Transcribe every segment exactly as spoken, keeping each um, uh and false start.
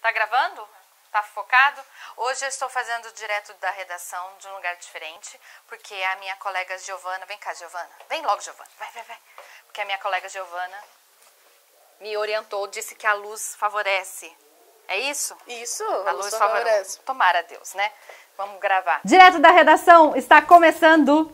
Tá gravando? Tá focado? Hoje eu estou fazendo direto da redação de um lugar diferente, porque a minha colega Giovana... Vem cá, Giovana. Vem logo, Giovana. Vai, vai, vai. Porque a minha colega Giovana me orientou, disse que a luz favorece. É isso? Isso, a luz favorece. favorece. Tomara a Deus, né? Vamos gravar. Direto da redação está começando...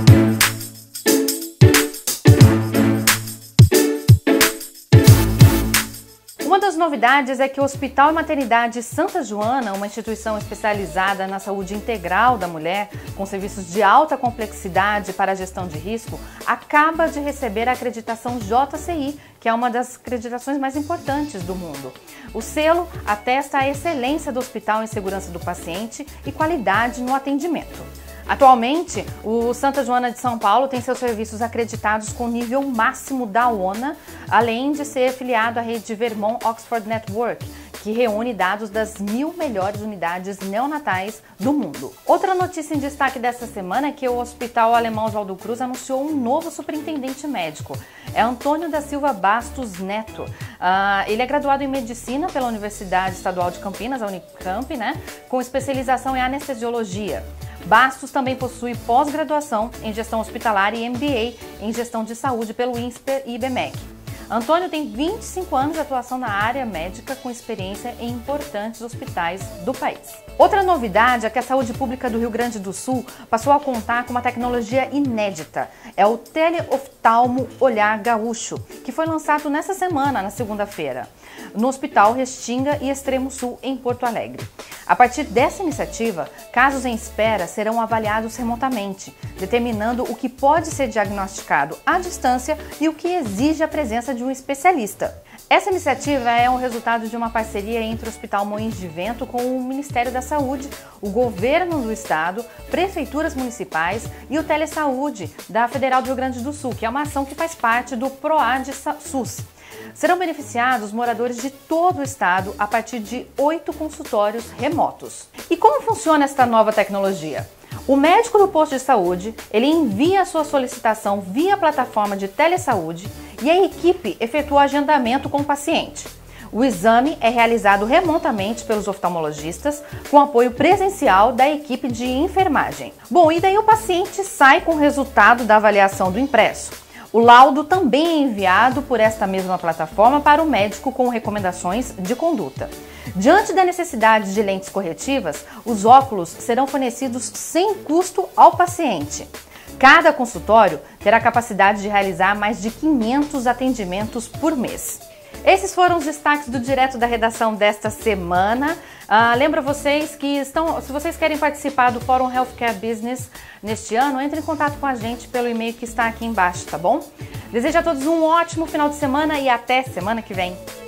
Uma das novidades é que o Hospital e Maternidade Santa Joana, uma instituição especializada na saúde integral da mulher, com serviços de alta complexidade para a gestão de risco, acaba de receber a acreditação J C I, que é uma das acreditações mais importantes do mundo. O selo atesta a excelência do hospital em segurança do paciente e qualidade no atendimento. Atualmente, o Santa Joana de São Paulo tem seus serviços acreditados com nível máximo da ONA, além de ser afiliado à rede Vermont Oxford Network, que reúne dados das mil melhores unidades neonatais do mundo. Outra notícia em destaque dessa semana é que o Hospital Alemão Oswaldo Cruz anunciou um novo superintendente médico. É Antônio da Silva Bastos Neto. Uh, ele é graduado em Medicina pela Universidade Estadual de Campinas, a Unicamp, né, com especialização em Anestesiologia. Bastos também possui pós-graduação em Gestão Hospitalar e M B A em Gestão de Saúde pelo INSPER e IBMEC. Antônio tem vinte e cinco anos de atuação na área médica com experiência em importantes hospitais do país. Outra novidade é que a saúde pública do Rio Grande do Sul passou a contar com uma tecnologia inédita. É o Teleoftalmo Olhar Gaúcho, que foi lançado nessa semana, na segunda-feira, no Hospital Restinga e Extremo Sul, em Porto Alegre. A partir dessa iniciativa, casos em espera serão avaliados remotamente, determinando o que pode ser diagnosticado à distância e o que exige a presença de um especialista. Essa iniciativa é um resultado de uma parceria entre o Hospital Moinhos de Vento com o Ministério da Saúde, o Governo do Estado, prefeituras municipais e o Telesaúde da Federal do Rio Grande do Sul, que é uma ação que faz parte do PROAD SUS. Serão beneficiados moradores de todo o estado a partir de oito consultórios remotos. E como funciona esta nova tecnologia? O médico do posto de saúde, ele envia a sua solicitação via plataforma de telesaúde e a equipe efetua o agendamento com o paciente. O exame é realizado remotamente pelos oftalmologistas, com apoio presencial da equipe de enfermagem. Bom, e daí o paciente sai com o resultado da avaliação do impresso. O laudo também é enviado por esta mesma plataforma para o médico com recomendações de conduta. Diante da necessidade de lentes corretivas, os óculos serão fornecidos sem custo ao paciente. Cada consultório terá capacidade de realizar mais de quinhentos atendimentos por mês. Esses foram os destaques do Direto da Redação desta semana. Uh, lembro vocês que estão, se vocês querem participar do Fórum Healthcare Business neste ano, entre em contato com a gente pelo e-mail que está aqui embaixo, tá bom? Desejo a todos um ótimo final de semana e até semana que vem.